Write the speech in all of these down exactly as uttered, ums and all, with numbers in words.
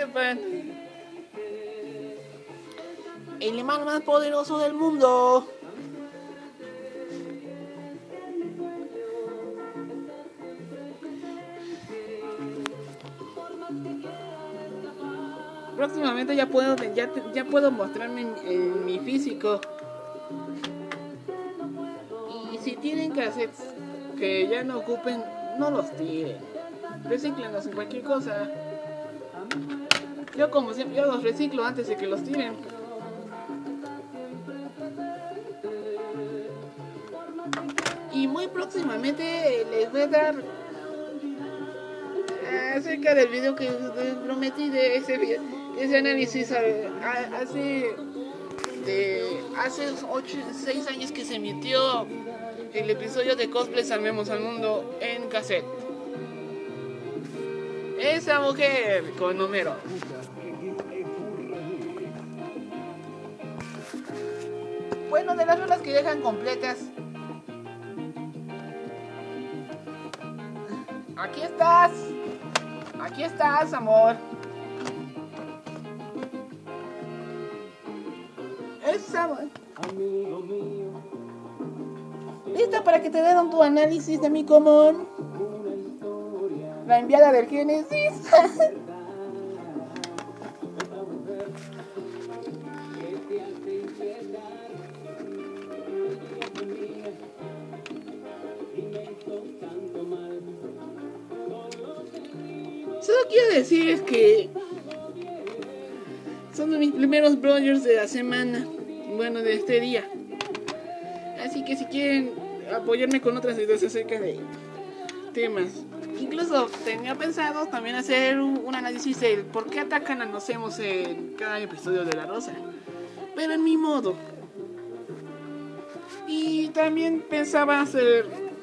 sepan, el imán más poderoso del mundo. Próximamente ya puedo ya, ya puedo mostrarme en, en mi físico. Y si tienen cassettes que ya no ocupen, no los tiren. Recíclenlos en cualquier cosa. Yo como siempre, yo los reciclo antes de que los tiren. Y muy próximamente les voy a dar acerca del video que prometí de ese, ese análisis hace de hace ocho, seis años que se emitió el episodio de Cosplay Salvemos al Mundo en cassette. Esa mujer con Homero. Bueno, de las rolas que dejan completas. Aquí estás. Aquí estás, amor. Esa, amigo mío. ¿Lista para que te den tu análisis de mi común? La enviada del Génesis. Solo quiero decir que son de mis primeros bloggers de la semana, bueno, de este día. Así que si quieren apoyarme con otras ideas acerca de temas, incluso tenía pensado también hacer un, un análisis de por qué atacan a nos hemos en cada episodio de La Rosa, pero en mi modo. Y también pensaba hacer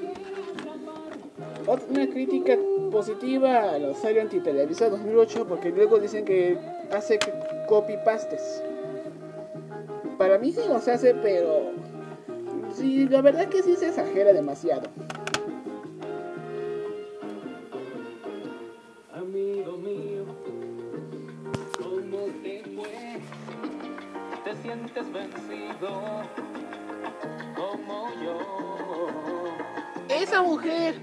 una crítica positiva a los Silent y Televisa dos mil ocho, porque luego dicen que hace copy-pastes. Para mí sí los hace, pero sí, la verdad que sí se exagera demasiado. Amigo mío, ¿cómo te fue? ¿Te sientes vencido como yo? Esa mujer.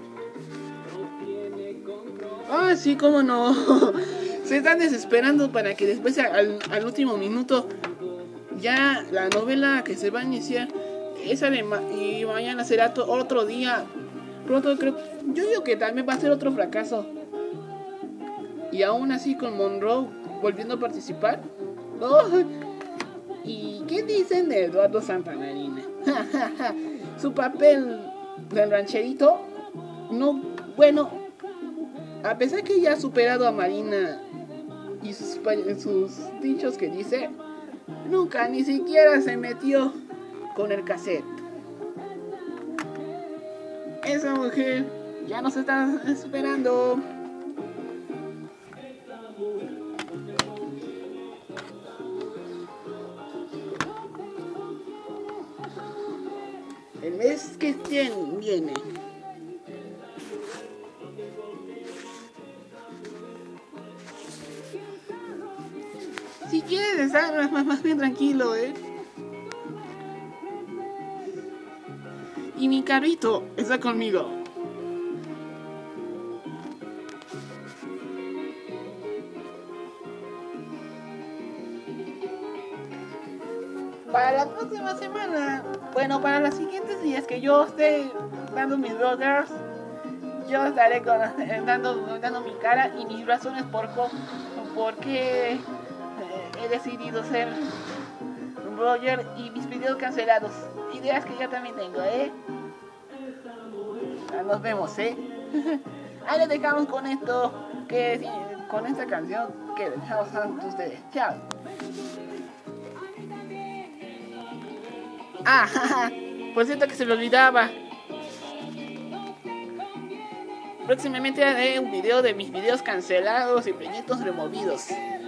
Ah, sí, cómo no. Se están desesperando para que después al, al último minuto ya la novela que se va a iniciar esa de ma- y mañana será to- otro día. Pronto creo, yo digo que también va a ser otro fracaso. Y aún así con Monroe volviendo a participar. Oh, ¿y qué dicen de Eduardo Santamarina? Su papel del rancherito, no, bueno, a pesar que ya ha superado a Marina y sus, sus dichos que dice, nunca ni siquiera se metió con el cassette. Esa mujer ya nos está esperando. El mes que viene. Si quieres estar más, más bien tranquilo, ¿eh? Y mi carrito está conmigo. Para la próxima semana, bueno, para los siguientes días que yo esté dando mis bloggers, yo estaré con, eh, dando, dando mi cara y mis razones por, por qué eh, he decidido ser un blogger y mis videos cancelados. Ideas que yo también tengo, ¿eh? Ya nos vemos, ¿eh? Ahí les dejamos con esto, que con esta canción que dejamos a ustedes. Chao. Ah, jaja, por cierto que se me olvidaba. Próximamente haré un video de mis videos cancelados y proyectos removidos.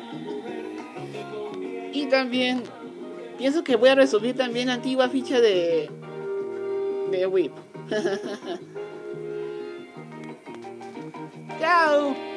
Y también pienso que voy a resubir también la antigua ficha de de Whip. Chao.